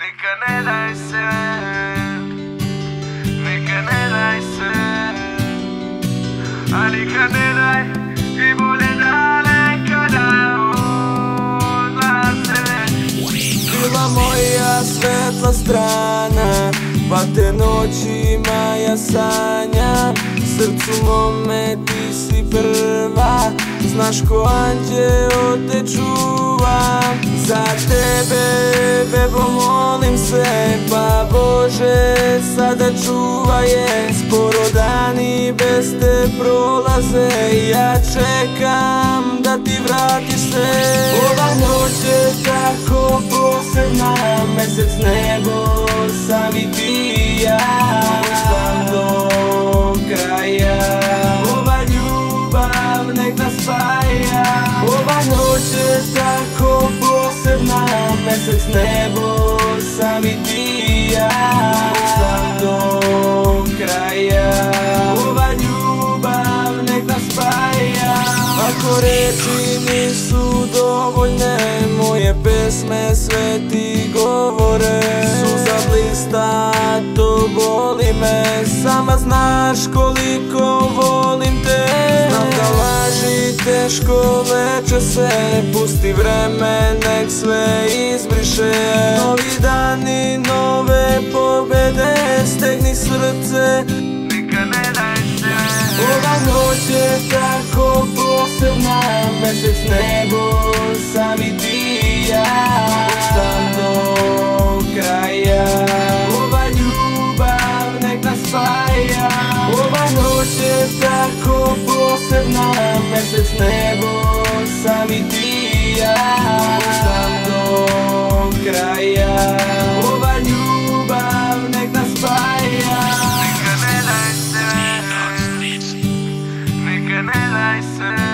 Neka ne daj se, neka ne daj se, a nikad ne daj i bolje da nekada odlaze. Bila moja svetla strana, pa te noćima ja sanjam. Srcu mome ti si prva, znaš ko anđeo te čuvam. Za tebe, bebo, molim se, pa Bože sada čuvaj je. Sporo dani bez te prolaze, ja čekam da ti vratiš se. Ova noć je tako posebna, mesec, nebo, sam i ti i ja. Sam do kraja, ova ljubav nek nas spaja. Ova noć je tako posebna, mesec, nebo, sam i ti i ja. Sam do kraja, ova ljubav nek nas spaja. Ako reči nisu dovoljne, moje pesme sve ti govore. Suza blista, to boli me, sama znaš koliko volim te. Znam da laži teško leče se, pusti vreme nek sve izbriše. Novi dani, nove pobede, stegni srce, Neka ne daj se, ova noć je tako posebna, mesec, nebo, sam i ti i ja. Sam do kraja, ova ljubav nek nas spaja. Ova noć je tako posebna, mesec, nebo, sam i ti i ja. Sam do kraja, ova ljubav nek nas spaja. neka ne daj se, neka ne daj se.